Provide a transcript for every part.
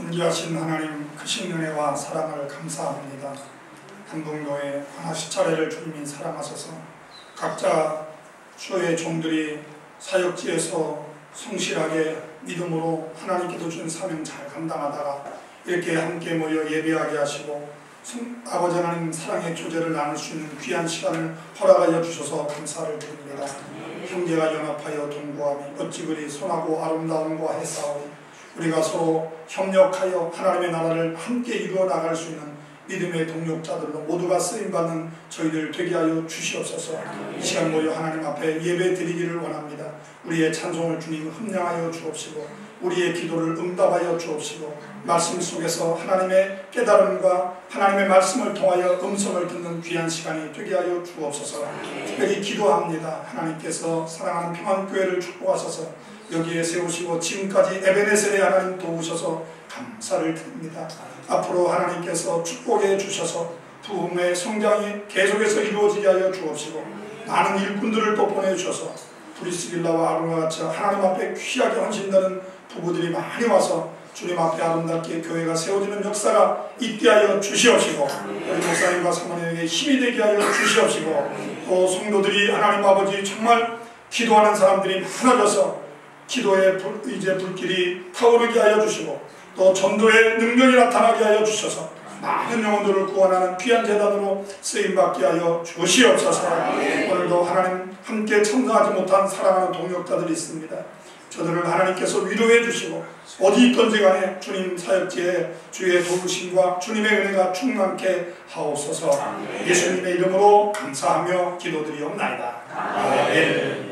존귀하신 하나님 크신 은혜와 사랑을 감사합니다. 한봉교회 관하시 차례를 주님이 사랑하셔서 각자 주의 종들이 사역지에서 성실하게 믿음으로 하나님께서 준 사명 잘 감당하다가 이렇게 함께 모여 예배하게 하시고 아버지 하나님 사랑의 교제를 나눌 수 있는 귀한 시간을 허락하여 주셔서 감사를 드립니다. 형제가 연합하여 동거하며 어찌 그리 선하고 아름다움과 했사오니 우리가 서로 협력하여 하나님의 나라를 함께 이루어 나갈 수 있는 믿음의 동력자들로 모두가 쓰임받는 저희들 되게 하여 주시옵소서. 이 시간 모여 하나님 앞에 예배 드리기를 원합니다. 우리의 찬송을 주님 흠량하여 주옵시고 우리의 기도를 응답하여 주옵시고 말씀 속에서 하나님의 깨달음과 하나님의 말씀을 통하여 음성을 듣는 귀한 시간이 되게 하여 주옵소서. 특별히 기도합니다. 하나님께서 사랑하는 평안교회를 축복하셔서 여기에 세우시고 지금까지 에베네셀의 하나님 도우셔서 감사를 드립니다. 앞으로 하나님께서 축복해 주셔서 부흥의 성장이 계속해서 이루어지게 하여 주옵시고 많은 일꾼들을 또 보내주셔서 브리스길라와 아론과 같이 하나님 앞에 귀하게 헌신되는 부부들이 많이 와서 주님 앞에 아름답게 교회가 세워지는 역사가 있게 하여 주시옵시고 우리 목사님과 사모님에게 힘이 되게 하여 주시옵시고 또 성도들이 하나님 아버지 정말 기도하는 사람들이 많아져서 기도의 이제 불길이 타오르게 하여 주시고 또 전도의 능력이 나타나게 하여 주셔서 많은 영혼들을 구원하는 귀한 제단으로 쓰임받게 하여 주시옵소서. 오늘도 하나님 함께 참석하지 못한 사랑하는 동역자들이 있습니다. 저들을 하나님께서 위로해 주시고 어디 있던지 간에 주님 사역지에 주의 도우심과 주님의 은혜가 충만케 하옵소서. 예수님의 이름으로 감사하며 기도드리옵나이다. 아멘.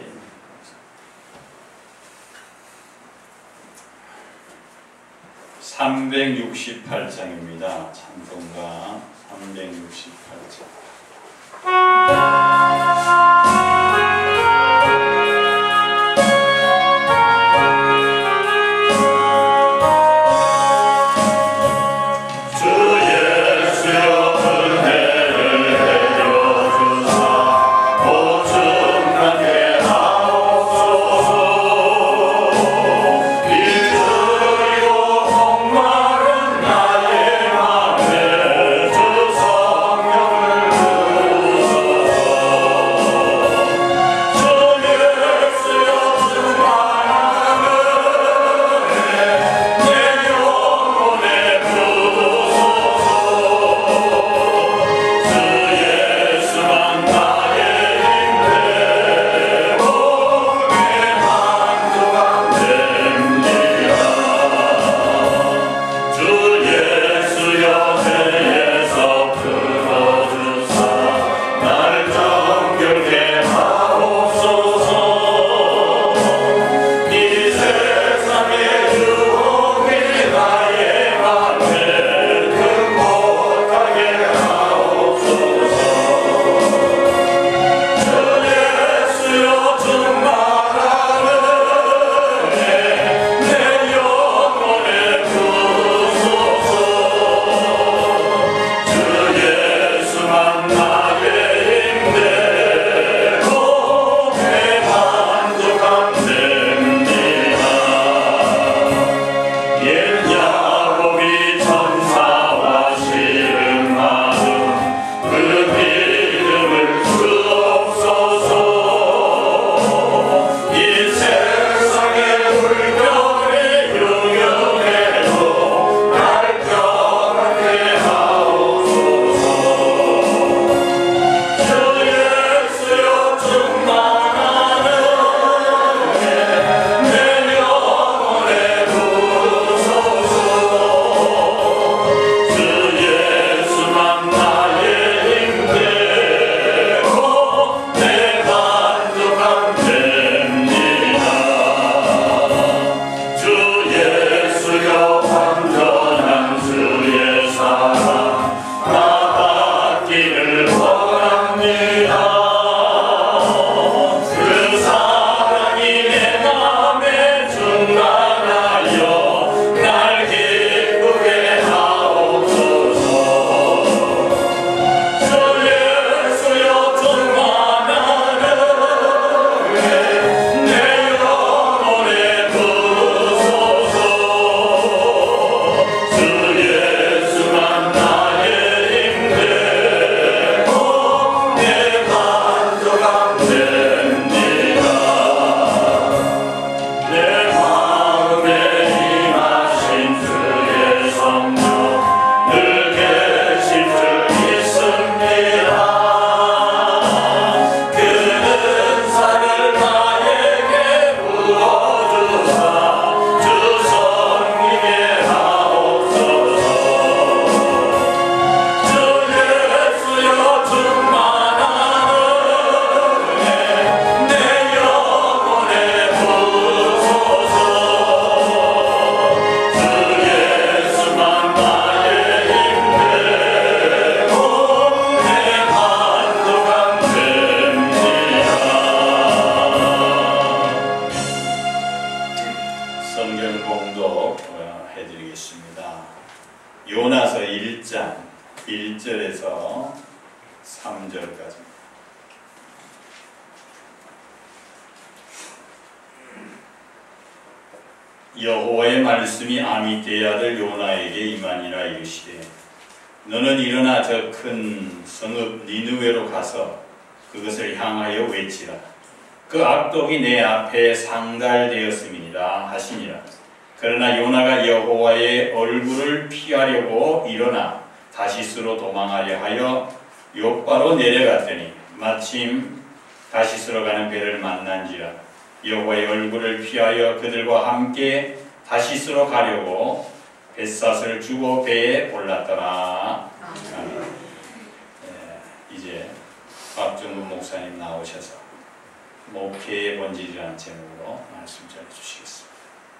368장입니다. 찬송가 368장. 3절까지. 여호와의 말씀이 아미떼의 아들 요나에게 임하니라 이르시되 너는 일어나 저 큰 성읍 니느웨로 가서 그것을 향하여 외치라. 그 악독이 내 앞에 상달되었음이니라 하시니라. 그러나 요나가 여호와의 얼굴을 피하려고 일어나 다시스로 도망하려 하여 욥바로 내려갔더니 마침 다시스로 가는 배를 만난지라. 여호와의 얼굴을 피하여 그들과 함께 다시스로 가려고 뱃사슬을 주고 배에 올랐더라. 이제 박정근 목사님 나오셔서 목회의 본질이라는 제목으로 말씀 전해주시겠습니다.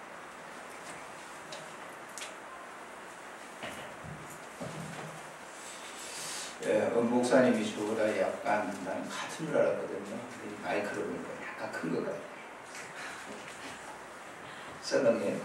목사님이 저보다 약간 난 같은 줄 알았거든요. 마이크로 보니까 약간 큰 것 같아요. 썰렁해요.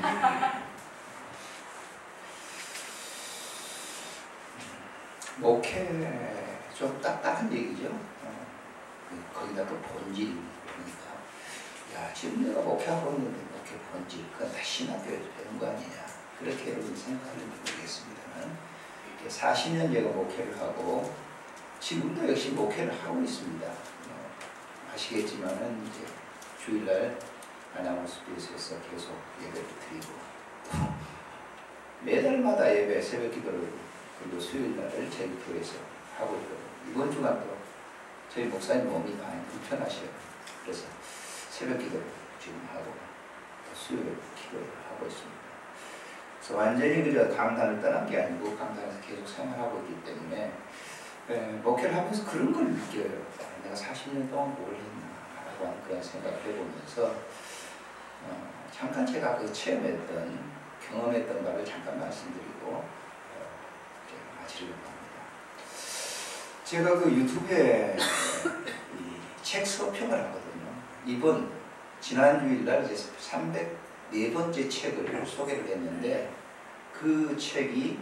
목회 좀 딱딱한 얘기죠. 거기다 또 본질이니까. 야, 지금 내가 목회하고 있는데 목회 본질, 그건 다 신학교에서 배운 거 아니냐. 그렇게 여러분 생각하는지 모르겠습니다만 40년 제가 목회를 하고 지금도 역시 목회를 하고 있습니다. 아시겠지만은 이제 주일날 아나운스에서 계속 예배를 드리고 또 매달마다 예배 새벽 기도를 그리고 수요일날을 저희 교회에서 하고 있거든요. 이번 주간도 저희 목사님 몸이 많이 불편하셔요. 그래서 새벽 기도를 지금 하고 수요일 기도를 하고 있습니다. 그래서 완전히 그저 강단을 떠난 게 아니고 강단에서 계속 생활하고 있기 때문에 목회를 하면서 그런 걸 느껴요. 내가 40년 동안 뭘 했나라고 하는 그런 생각을 해보면서 잠깐 제가 그 체험했던 경험했던 바를 잠깐 말씀드리고 마치려고 합니다. 제가 그 유튜브에 책 서평을 하거든요. 지난 주일날 이제 304번째 책을 소개를 했는데 그 책이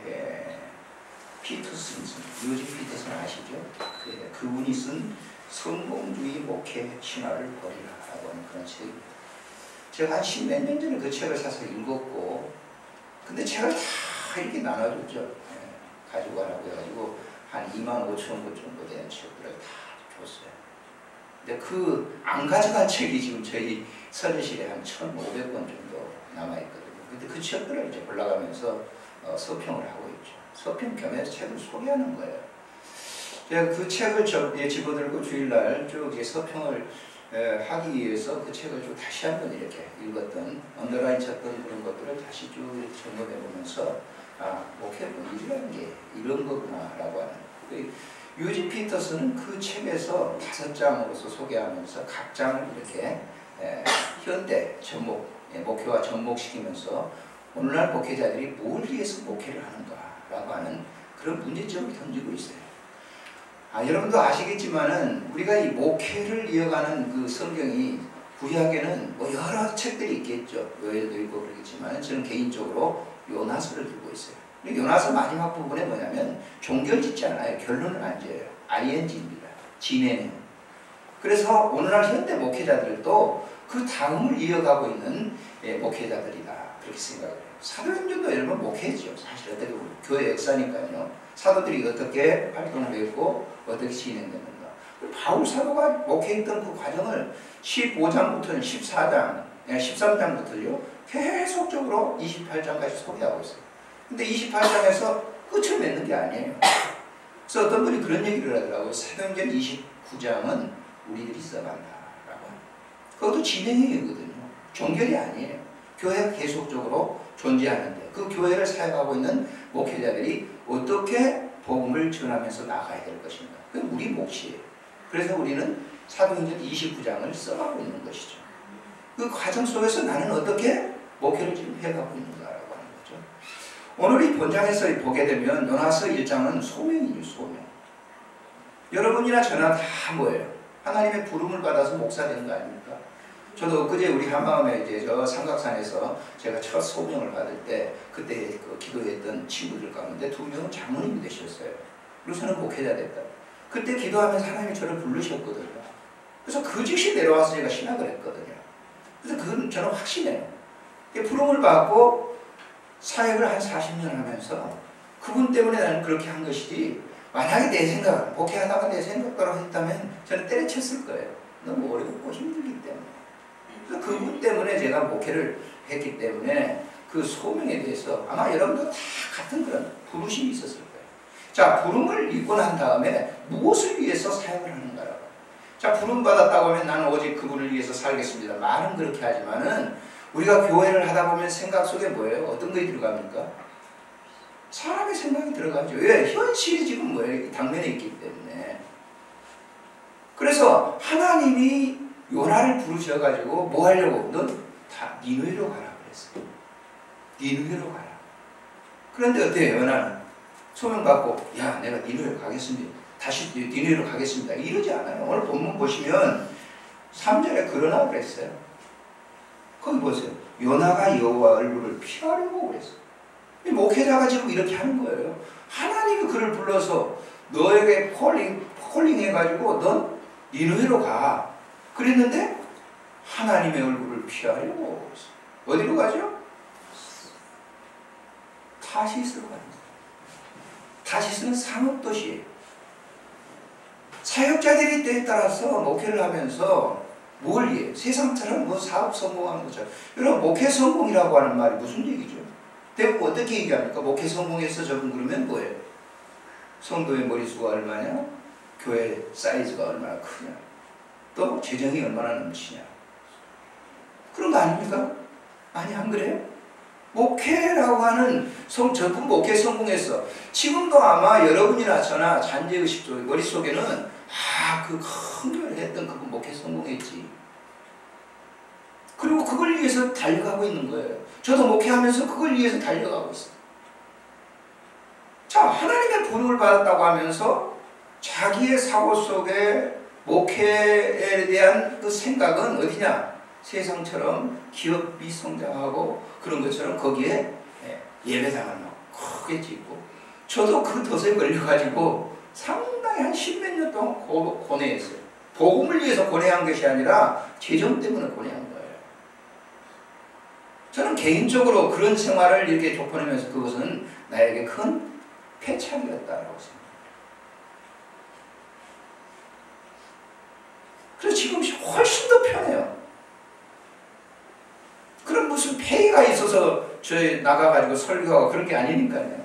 피터슨, 요즘 피터슨 아시죠? 그분이 쓴 성공주의 목회 신화를 버리라라고 하는 그런 책입니다. 제가 한 10몇 년 전에 그 책을 사서 읽었고, 근데 책을 다 이렇게 나눠줬죠. 가져가라고 해가지고 한 25,000권 정도 되는 책들을 다 줬어요. 근데 안 가져간 책이 지금 저희 서재실에 한 1,500권 정도 남아있거든요. 근데 그 책들을 이제 올라가면서 서평을 하고 있죠. 서평 겸해서 책을 소개하는 거예요. 제가 그 책을 집어들고 주일날 쭉 이제 서평을 하기 위해서 그 책을 쭉 다시 한번 이렇게 읽었던, 언더라인 쳤던 그런 것들을 다시 쭉 점검해보면서 목회 본질이라는 게 이런 거구나라고 하는. 유진 피터스는 그 책에서 5장으로서 소개하면서 각 장을 이렇게 현대 접목, 목회와 접목시키면서 오늘날 목회자들이 뭘 위해서 목회를 하는가라고 하는 그런 문제점을 던지고 있어요. 여러분도 아시겠지만은 우리가 이 목회를 이어가는 그 성경이 구약에는 뭐 여러 책들이 있겠죠. 요엘도 있고 그러겠지만 저는 개인적으로 요나서를 들고 있어요. 근데 요나서 마지막 부분에 뭐냐면 종결 짓지 않아요. 결론은 안 지어요. ing입니다. 진행은. 그래서 오늘날 현대 목회자들도 그 다음을 이어가고 있는 목회자들이다. 그렇게 생각을 해요. 사도행전도 여러분 목회죠. 사실 어떻게 보면 교회 역사니까요. 사도들이 어떻게 활동을 했고 어떻게 진행됐는가. 바울 사도가 목회했던 그 과정을 15장부터는 14장, 13장부터요. 계속적으로 28장까지 소개하고 있어요. 근데 28장에서 끝을 맺는 게 아니에요. 그래서 어떤 분이 그런 얘기를 하더라고요. 사도행전 29장은 우리들이 써간다라고. 그것도 진행이거든요. 종결이 아니에요. 교회가 계속적으로 존재하는데 그 교회를 사역하고 있는 목회자들이 어떻게 복음을 전하면서 나가야 될 것인가. 그게 우리 몫이에요. 그래서 우리는 사도행전 29장을 써가고 있는 것이죠. 그 과정 속에서 나는 어떻게 목회를 지금 해가고 있는가라고 하는 거죠. 오늘 이 본장에서 보게 되면 요나서 1장은 소명이죠. 소명. 여러분이나 저나 다 뭐예요? 하나님의 부름을 받아서 목사 되는 거 아닙니까? 저도 엊그제 우리 한마음에 이제 저 삼각산에서 제가 첫 소명을 받을 때 그때 그 기도했던 친구들 가운데 2명은 장로님이 되셨어요. 그리고 저는 목회자 됐다. 그때 기도하면서 하나님이 저를 부르셨거든요. 그래서 그 즉시 내려와서 제가 신학을 했거든요. 그래서 그건 저는 확신해요. 부름을 받고 사역을 한 40년 하면서 그분 때문에 나는 그렇게 한 것이지, 만약에 내 생각, 목회하다가 내 생각대로 했다면 저는 때려쳤을 거예요. 너무 어렵고 힘들기 때문에. 그래서 그분 때문에 제가 목회를 했기 때문에 그 소명에 대해서 아마 여러분도 다 같은 그런 부르심이 있었을 거예요. 자, 부름을 입고 난 다음에 무엇을 위해서 사역을 하는가라고. 자, 부름 받았다고 하면 나는 오직 그분을 위해서 살겠습니다. 말은 그렇게 하지만은 우리가 교회를 하다 보면 생각 속에 뭐예요? 어떤 것이 들어갑니까? 사람의 생각이 들어가죠. 왜? 현실이 지금 뭐예요? 당면에 있기 때문에. 그래서 하나님이 요나를 부르셔가지고 뭐 하려고? 넌 다 니느웨로 가라 그랬어요. 니느웨로 가라. 그런데 어때요? 요나는 소명받고 야, 내가 니느웨로 가겠습니다. 다시 니느웨로 가겠습니다. 이러지 않아요. 오늘 본문 보시면 3절에 그러나 그랬어요. 거기 보세요. 요나가 여호와 얼굴을 피하려고 그랬어요. 목회자가 지금 이렇게 하는 거예요. 하나님이 그를 불러서 너에게 콜링 해가지고 넌 니느웨로 가. 그랬는데 하나님의 얼굴을 피하려고 그랬어요. 어디로 가죠? 타시스로 갑니다. 타시스는 상업도시예요. 사역자들이 때에 따라서 목회를 하면서 뭘 해? 세상처럼 뭐 사업 성공하는 것처럼. 여러분, 목회 성공이라고 하는 말이 무슨 얘기죠? 대부분 어떻게 얘기합니까? 목회 성공해서 저분 그러면 뭐예요? 성도의 머릿수가 얼마냐? 교회 사이즈가 얼마나 크냐? 또 재정이 얼마나 넘치냐? 그런 거 아닙니까? 아니, 안 그래요? 목회라고 하는 저분 목회 성공했어. 지금도 아마 여러분이나 저나 잔재의식 속에 머릿속에는 그 큰 교회를 했던 그분 목회 성공했지. 그리고 그걸 위해서 달려가고 있는 거예요. 저도 목회하면서 그걸 위해서 달려가고 있어요. 자, 하나님의 부름을 받았다고 하면서 자기의 사고 속에 목회에 대한 그 생각은 어디냐? 세상처럼 기업이 성장하고 그런 것처럼 거기에 예배당을 막 크게 짓고, 저도 그 덫에 걸려가지고 상당히 한 10몇 년 동안 고뇌했어요. 복음을 위해서 고뇌한 것이 아니라 재정 때문에 고뇌한 거예요. 저는 개인적으로 그런 생활을 이렇게 좁혀내면서 그것은 나에게 큰 패착이었다라고 생각합니다. 그래서 지금 훨씬 더 편해요. 그럼 무슨 폐의가 있어서 저희 나가가지고 설교하고 그런 게 아니니까요.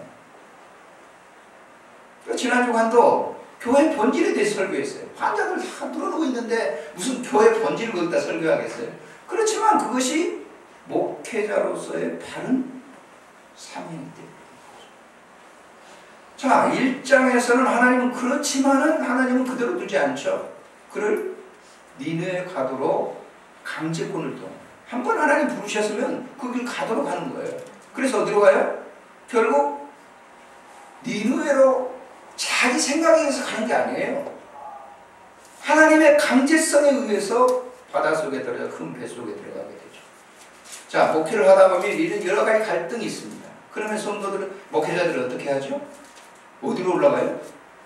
지난 주간도 교회 본질에 대해서 설교했어요. 환자들 다 늘어놓고 있는데 무슨 교회 본질을 거기다 설교하겠어요? 그렇지만 그것이 목회자로서의 바른 사명이기 때문에. 자, 1장에서는 하나님은 그렇지만은 하나님은 그대로 두지 않죠. 그를 니느웨 가도록 강제권을 둬. 한번 하나님 부르셨으면 그 길 가도록 하는 거예요. 그래서 어디로 가요? 결국 니느웨로 자기 생각에 의해서 가는 게 아니에요. 하나님의 강제성에 의해서 바닷속에 들어가 큰 배 속에 들어가게 되죠. 자, 목회를 하다 보면 이런 여러 가지 갈등이 있습니다. 그러면 성도들은, 목회자들은 어떻게 하죠? 어디로 올라가요?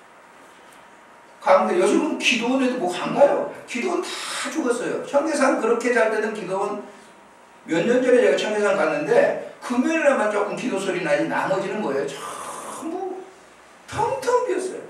가는데 요즘은 기도원에도 뭐 안 가요. 기도원 다 죽었어요. 청계산 그렇게 잘 되던 기도원, 몇 년 전에 제가 청계산 갔는데 금요일날만 조금 기도 소리 나지 나머지는 뭐예요? 전부 텅텅 비었어요.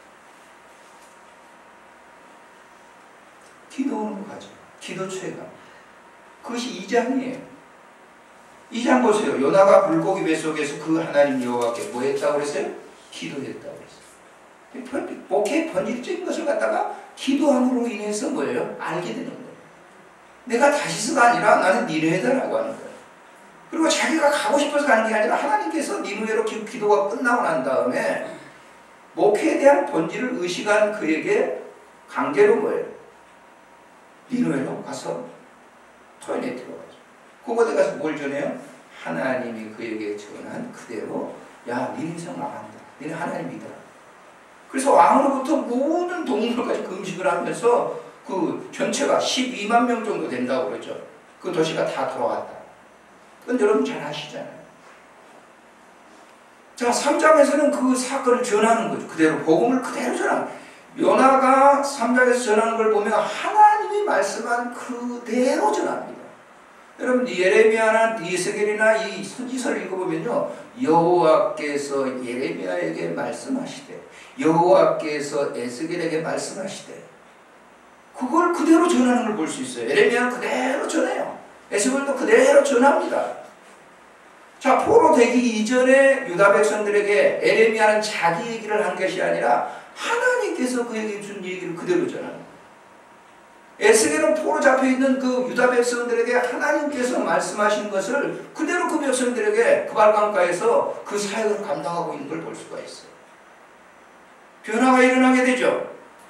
기도원으로 가죠. 기도처에 가. 그것이 2장이에요. 2장 보세요. 요나가 물고기 뱃속에서 그 하나님 여호와께 뭐 했다고 그랬어요? 기도했다고 그랬어요. 목회의 본질적인 것을 갖다가 기도함으로 인해서 뭐예요? 알게 되는 거예요. 내가 다시스가 아니라 나는 니느웨다라고 하는 거예요. 그리고 자기가 가고 싶어서 가는 게 아니라 하나님께서 니느웨로 기도가 끝나고 난 다음에 목회에 대한 본질을 의식한 그에게 강제로 뭐예요? 니느웨로 가서 토요일에 들어가죠. 그곳에 가서 뭘 전해요? 하나님이 그에게 전한 그대로, 야, 니네 인생 나간다. 니네 하나님 믿어라. 그래서 왕으로부터 모든 동물까지 금식을 하면서 그 전체가 12만 명 정도 된다고 그러죠. 그 도시가 다 돌아갔다. 그건 여러분 잘 아시잖아요. 자, 3장에서는 그 사건을 전하는 거죠. 그대로 복음을 그대로 전하는 거예요. 요나가 3장에서 전하는 걸 보면 하나님이 말씀한 그대로 전합니다. 여러분 예레미야나 이스겔이나 이 선지서를 읽어보면요, 여호와께서 예레미야에게 말씀하시되 여호와께서 에스겔에게 말씀하시되 그걸 그대로 전하는 걸 볼 수 있어요. 예레미야는 그대로 전해요. 에스겔도 그대로 전합니다. 자, 포로 되기 이전에 유다 백성들에게 예레미야는 자기 얘기를 한 것이 아니라 하나님께서 그에게 준 얘기를 그대로 전하는 거예요. 에스겔은 포로 잡혀있는 그 유다 백성들에게 하나님께서 말씀하신 것을 그대로 그 백성들에게 그 발강가에서 그 사역을 감당하고 있는 걸 볼 수가 있어요. 변화가 일어나게 되죠.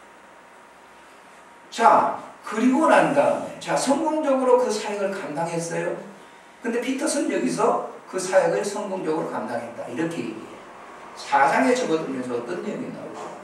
자, 그리고 난 다음에 자, 성공적으로 그 사역을 감당했어요. 근데 피터슨 여기서 그 사역을 성공적으로 감당했다 이렇게 얘기해요. 4장에 접어들면서 어떤 내용이 나오죠?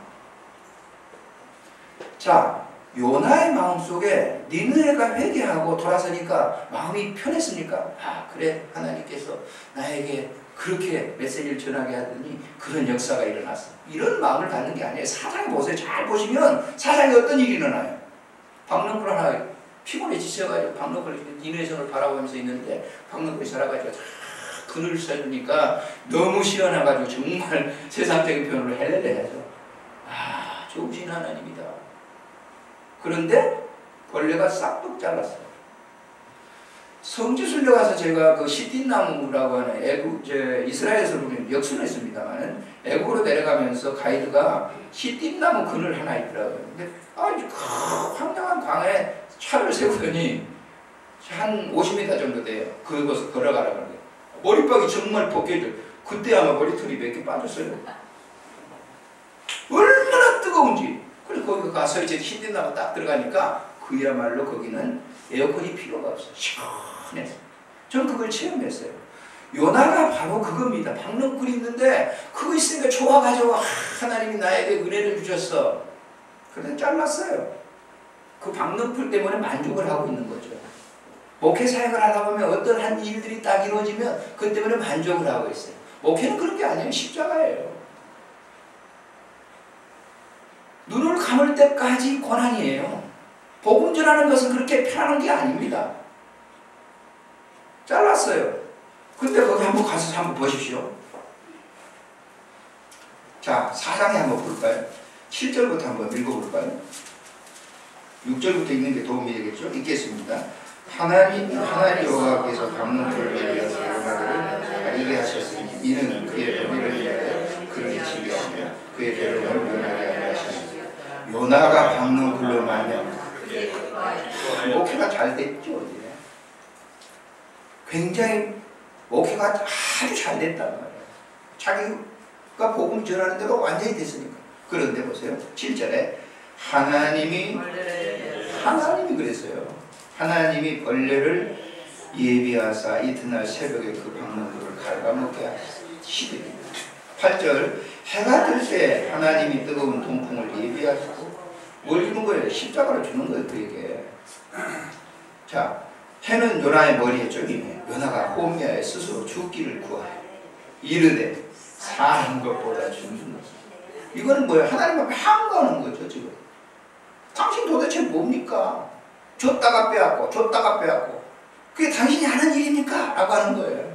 자, 요나의 마음속에 니느웨가 회개하고 돌아서니까 마음이 편했습니까? 아, 그래, 하나님께서 나에게 그렇게 메시지를 전하게 하더니 그런 역사가 일어났어. 이런 마음을 갖는 게 아니에요. 4장에 보세요. 잘 보시면 4장에 어떤 일이 일어나요? 박능쿨 하나 피곤해 지쳐가지고 박능쿨 니느웨 성을 바라보면서 있는데 박능쿨이 살아가지고 그늘을 써주니까 너무 시원해가지고 정말 세상적인 표현으로 헬렐레하죠. 아, 좋으신 하나님이다. 그런데 벌레가 싹둑 잘랐어요. 성지순례 가서 제가 그 시띠나무라고 하는 이스라엘에서 보면 역순했습니다만 애국으로 내려가면서 가이드가 시띠나무 그늘 하나 있더라고요. 근데 아주 황량한 광에 차를 세우더니 한 50m 정도 돼요. 그곳을 걸어가라고 하는 거예요. 머리박이 정말 벗겨져. 그때 아마 머리털이 몇 개 빠졌어요. 얼마나 뜨거운지. 그래서 거기 가서 이제 시띠나무 딱 들어가니까 그야말로 거기는 에어컨이 필요가 없어요. 시원해서. 저는 그걸 체험했어요. 요나가 바로 그겁니다. 박능쿨이 있는데 그거 있으니까 좋아가지고 하나님이 나에게 은혜를 주셨어. 그런데 잘랐어요. 그 박능쿨 때문에 만족을 하고 있는 거죠. 목회 사역을 하다 보면 어떤 한 일들이 딱 이루어지면 그 때문에 만족을 하고 있어요. 목회는 그런 게 아니에요. 십자가예요. 눈을 감을 때까지 고난이에요. 복음 전하는 것은 그렇게 편한 게 아닙니다. 잘랐어요. 근데 거기 한번 가서 한번 보십시오. 자, 4장에 한번 볼까요? 7절부터 한번 읽어볼까요? 6절부터 읽는 게 도움이 되겠죠? 읽겠습니다. 하나님 여호와께서 박능쿨을 위하여 요나를 알게 하셨으니 이는 그의 범위를 위하여 그를 지휘하며 그의 배를 변하게 하려 하시니 요나가 박능쿨로 말하면 목회가 잘 됐죠. 굉장히 목회가 아주 잘 됐단 말이에요. 자기가 복음 전하는 대로 완전히 됐으니까. 그런데 보세요. 7절에 하나님이 그랬어요. 하나님이 벌레를 예비하사 이튿날 새벽에 그 박능쿨을 갉아먹게 하시더니 8절 해가 뜰 때 하나님이 뜨거운 동풍을 예비하시고 뭘 주는 거예요? 십자가를 주는 거예요. 그에게. 자, 해는 요나의 머리에 쪽이네. 요나가 호미아에 스스로 죽기를 구하여 이르되 사는 것보다 죽는 것. 이거는 뭐예요? 하나님을 항거하는 거죠. 지금 당신 도대체 뭡니까? 줬다가 빼앗고 줬다가 빼앗고 그게 당신이 하는 일입니까? 라고 하는 거예요.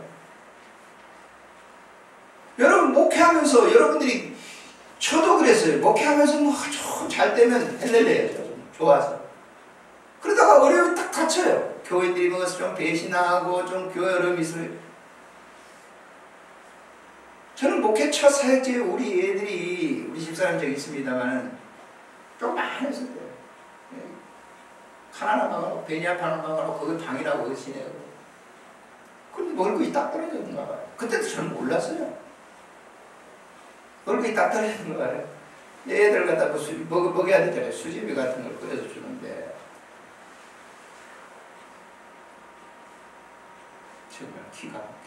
여러분 목회하면서 여러분들이 저도 그랬어요. 목회하면서 뭐 좀 잘 되면 헬렐레야죠. 좋아서. 그러다가 어려움이 딱 닥쳐요. 교회들이 뭐가 좀 배신하고 좀 교회 어려움이 있어요. 저는 목회 첫 사역지에 우리 애들이 우리 집사람 저기 있습니다만 좀 많이 했어요. 하나 나가고 베니아 하나 나가고 거기 방이라고 거기 지내고. 근데 얼굴이 딱 떨어졌는가 봐요. 그때도 저는 몰랐어요. 얼굴이 딱 떨어지는 거 알아요? 애들 갖다 먹여야 되잖아요. 수제비 같은 걸 끓여서 주는데 정말 기가 막혀.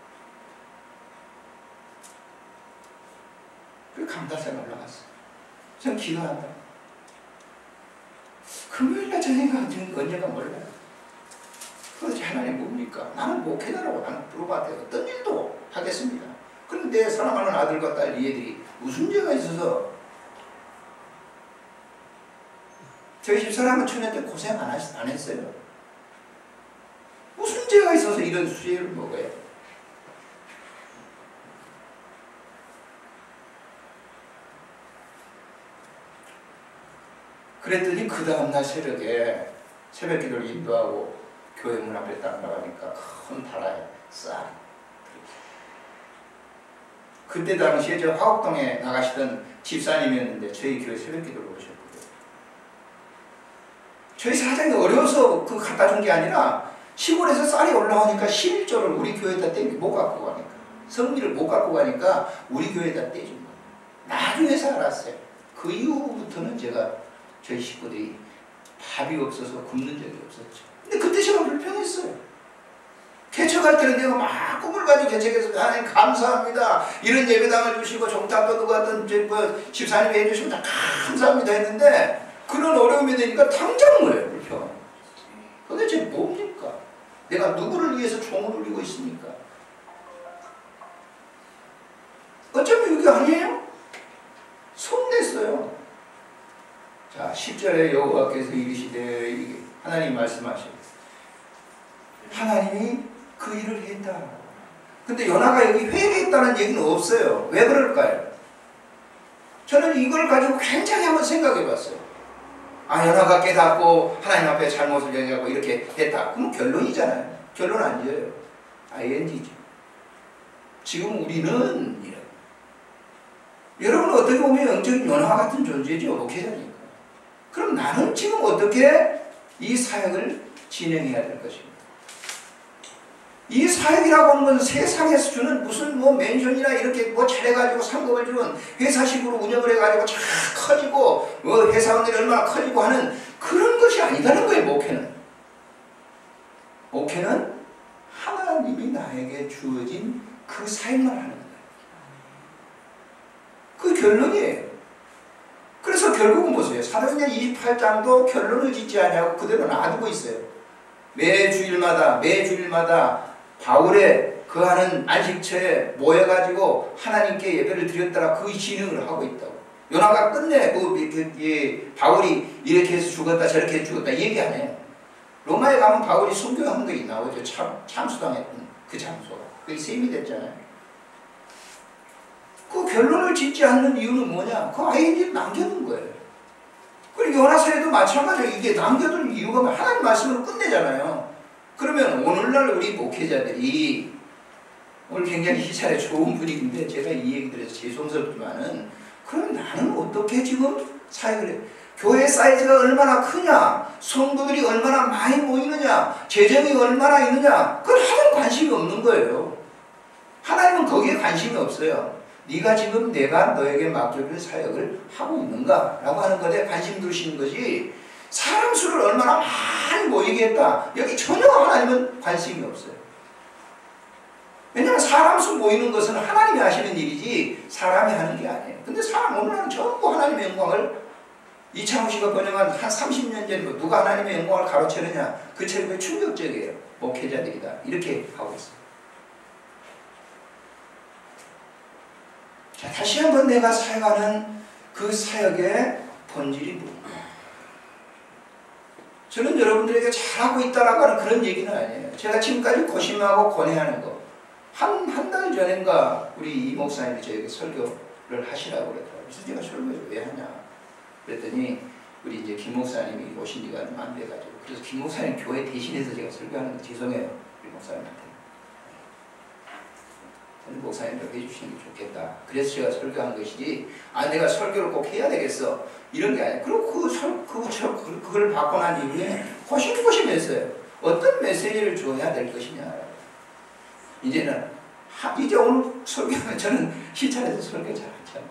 그 감탄사가 올라갔어. 전 기도한다. 금요일날 저녁가 언젠가 몰라요. 그래서 하나님 뭡니까? 나는 목회자라고 나는 부르받아 어떤 일도 하겠습니다. 그런데 사랑하는 아들과 딸 얘들이 무슨 죄가 있어서 저희 집사람은 초년 때 고생 안 했어요. 무슨 죄가 있어서 이런 수혜를 먹어요? 그랬더니 그 다음날 새벽에 새벽기도를 인도하고 교회 문 앞에 딱 나가니까 큰 다라에 싹. 그때 당시에 저 화곡동에 나가시던 집사님이었는데 저희 교회 새벽기도를 오셨거든요. 저희 사정이 어려워서 그 갖다 준 게 아니라 시골에서 쌀이 올라오니까 11조를 우리 교회에다 떼기 못 갖고 가니까 성미를 못 갖고 가니까 우리 교회에다 떼준 거예요. 나중에서 알았어요. 그 이후부터는 제가 저희 식구들이 밥이 없어서 굶는 적이 없었죠. 근데 그때 제가 불평했어요. 개척할 때는 내가 막 꿈을 가지고 개척해서 하나님 감사합니다. 이런 예배당을 주시고 종탑도 누가 하던 집사님이 해주시면 다 감사합니다 했는데 그런 어려움이 되니까 당장 뭐예요? 불평. 도대체 뭡니까? 내가 누구를 위해서 종을 울리고 있습니까? 어쩌면 이게 아니에요? 손냈어요. 자, 10절에 여호와께서 이르시되 이게 하나님 말씀하셔요. 하나님이 그 일을 했다. 근데 요나가 여기 회개했다는 얘기는 없어요. 왜 그럴까요? 저는 이걸 가지고 굉장히 한번 생각해 봤어요. 아, 요나가 깨닫고 하나님 앞에 잘못을 얘기하고 이렇게 했다. 그럼 결론이잖아요. 결론 아니에요. ING죠. 지금 우리는 이래요. 여러분은 어떻게 보면 영적인 요나와 같은 존재죠. 목회자니까. 그럼 나는 지금 어떻게 이 사역을 진행해야 될 것입니다. 이 사역이라고 하는 건 세상에서 주는 무슨 뭐 맨션이나 이렇게 뭐 잘해가지고 상급을 주는 회사식으로 운영을 해가지고 잘 커지고 뭐 회사원들이 얼마나 커지고 하는 그런 것이 아니다는 거예요. 목회는. 목회는 하나님이 나에게 주어진 그 사역만 하는 거예요. 그 결론이에요. 그래서 결국은 보세요. 사도행전 28장도 결론을 짓지 않냐고 그대로 놔두고 있어요. 매 주일마다 바울의 그 하는 안식처에 모여가지고 하나님께 예배를 드렸다가 그 진행을 하고 있다고. 요나가 끝내 바울이 이렇게 해서 죽었다 저렇게 해서 죽었다 얘기 안 해요. 로마에 가면 바울이 순교한 것이 나오죠. 참수당했던 그 장소가. 그게 셈이 됐잖아요. 그 결론을 짓지 않는 이유는 뭐냐? 그 아이들이 남겨둔 거예요. 그리고 요나서에도 마찬가지로 이게 남겨둔 이유가 하나님 말씀으로 끝내잖아요. 그러면 오늘날 우리 목회자들이 오늘 굉장히 희찬에 좋은 분위기인데 제가 이 얘기 들어서 죄송스럽지만은 그럼 나는 어떻게 지금 사역을 해? 교회 사이즈가 얼마나 크냐? 성도들이 얼마나 많이 모이느냐? 재정이 얼마나 있느냐? 그건 하나도 관심이 없는 거예요. 하나님은 거기에 관심이 없어요. 네가 지금 내가 너에게 맡겨줄 사역을 하고 있는가? 라고 하는 것에 관심 두시는 것이 사람 수를 얼마나 많이 모이게 했다. 여기 전혀 하나님은 관심이 없어요. 왜냐하면 사람 수 모이는 것은 하나님이 하시는 일이지 사람이 하는 게 아니에요. 근데 오늘은 전부 하나님의 영광을 이창호 씨가 번역한 한 30년 전에 누가 하나님의 영광을 가로채느냐 그 책이 충격적이에요. 목회자들이다. 이렇게 하고 있어요. 자, 다시 한번 내가 사역하는 그 사역의 본질이 뭔가. 저는 여러분들에게 잘하고 있다라고 하는 그런 얘기는 아니에요. 제가 지금까지 고심하고 고뇌하는 거. 한 달 전인가 우리 이 목사님이 저에게 설교를 하시라고 그랬더라고요. 그래서 제가 설교를 왜 하냐. 그랬더니 우리 이제 김 목사님이 오신 지가 좀 안 돼가지고. 그래서 김 목사님 교회 대신해서 제가 설교하는 거 죄송해요. 우리 목사님한테. 목사님도 해주시는 게 좋겠다. 그래서 제가 설교한 것이지, 아, 내가 설교를 꼭 해야 되겠어. 이런 게 아니에요. 그리고 그걸 받고 난 이후에 고심했어요. 어떤 메시지를 줘야 될 것이냐. 이제는, 이제 오늘 설교하면 저는 시찰에서 설교 잘 하잖아요.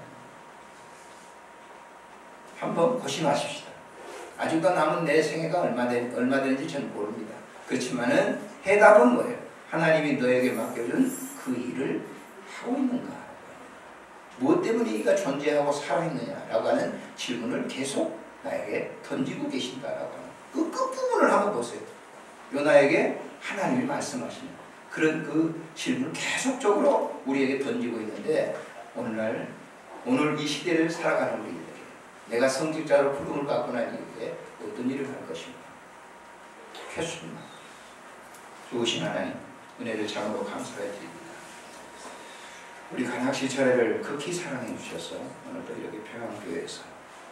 한번 고심하십시다. 아직도 남은 내 생애가 얼마 되는지 저는 모릅니다. 그렇지만은 해답은 뭐예요? 하나님이 너에게 맡겨준 그 일을 하고 있는가? 무엇 때문에 네가 존재하고 살아있느냐라고 하는 질문을 계속 나에게 던지고 계신다라고 하는 그 끝부분을 한번 보세요. 요나에게 하나님이 말씀하시는 그런 그 질문을 계속적으로 우리에게 던지고 있는데 오늘 이 시대를 살아가는 우리에게 내가 성직자로 부름을 받고 난 이후에 어떤 일을 할 것인가? 쾌수입니다. 좋으신 하나님 은혜를 참으로 감사해 드립니다. 우리 관악시찰회를 극히 사랑해 주셔서 오늘도 이렇게 평안교회에서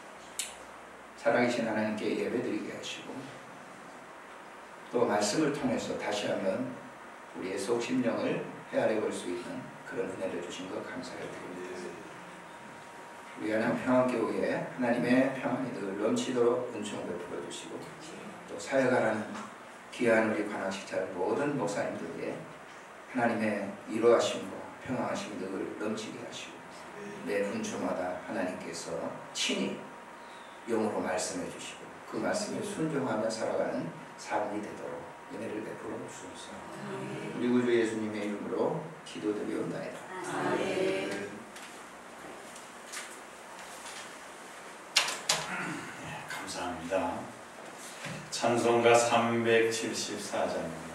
살아계신 하나님께 예배드리게 하시고 또 말씀을 통해서 다시 한번 우리의 속 심령을 헤아려 볼 수 있는 그런 은혜를 주신 것 감사해 드립니다. 우리 하나님 평안교회에 하나님의 평안이 늘 넘치도록 은총 베풀어 주시고 또 사역하라는 귀한 우리 관악시찰 모든 목사님들에게 하나님의 이루하심과 평안하심이 늘 넘치게 하시고 매 분초마다 하나님께서 친히 영으로 말씀해 주시고 그 말씀에 순종하며 살아가는 삶이 되도록 은혜를 베풀어 주옵소서. 우리 구주 예수님의 이름으로 기도드리옵나이다. 감사합니다. 찬송가 374장입니다.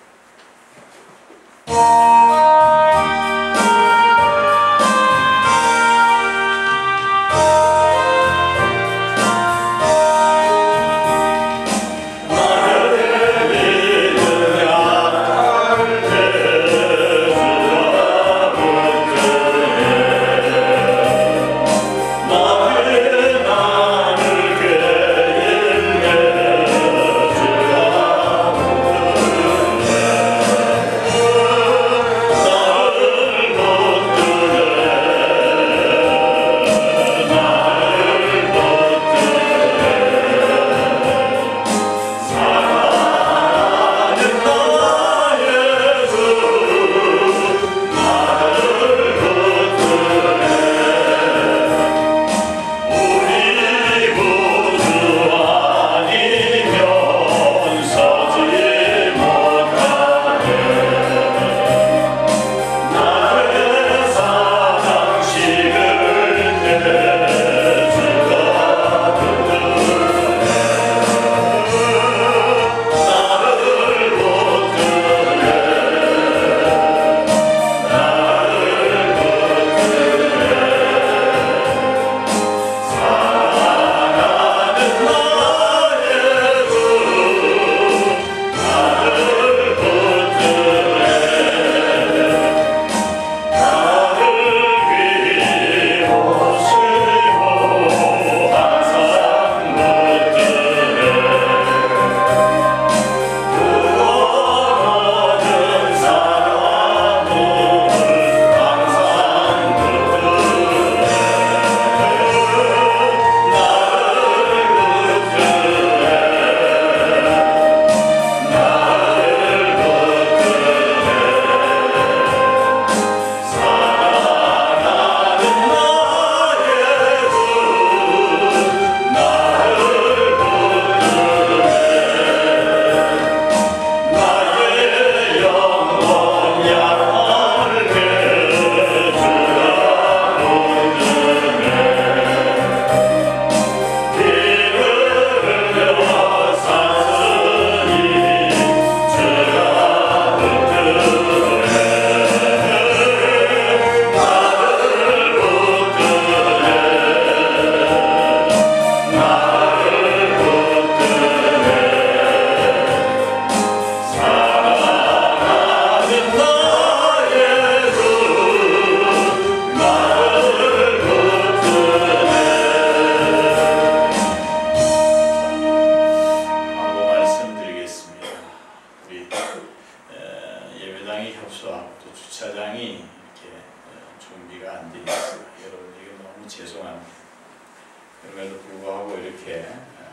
그럼에도 불구하고 이렇게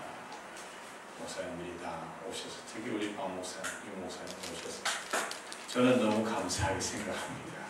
목사님들이 다 오셔서 특히 우리 박 목사님, 유 목사님 오셔서 저는 너무 감사하게 생각합니다.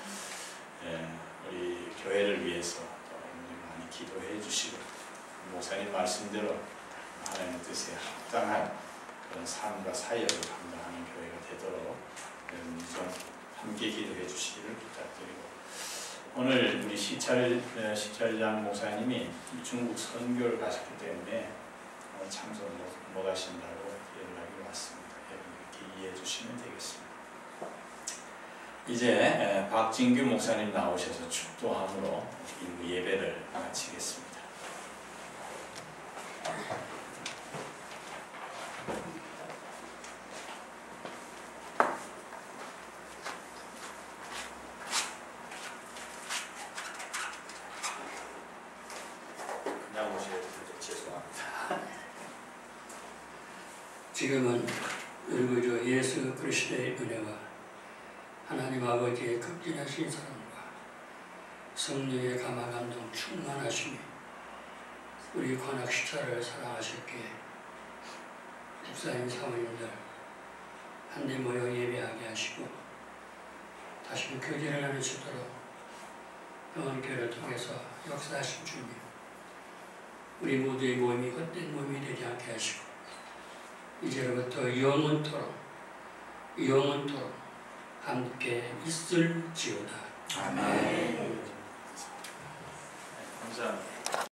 우리 교회를 위해서 많이 기도해 주시고 목사님 말씀대로 하나님의 뜻에 합당한 그런 삶과 사역을 감당하는 교회가 되도록 좀 함께 기도해 주시기를 부탁드리고, 오늘 우리 시찰장 목사님이 중국 선교를 가셨기 때문에 참석 못 하신다고 연락이 왔습니다. 이렇게 이해해 주시면 되겠습니다. 이제 박진규 목사님 나오셔서 축도함으로 일부 예배를 마치겠습니다. 그냥 오셔야 되는데 죄송합니다. 지금은 우리 주 예수 그리스도의 은혜와 하나님 아버지의 극진하신 사랑과 성령의 감화 감동 충만하심이 우리 관악시차를 사랑하셨기에 목사님 사모님들 한데 모여 예배하게 하시고 다시금 교제를 나누시도록 영원교회를 통해서 역사하신 주님, 우리 모두의 몸이 헛된 몸이 되지 않게 하시고 이제로부터 영원토록 함께 있을지어다. 아멘. 감사합니다.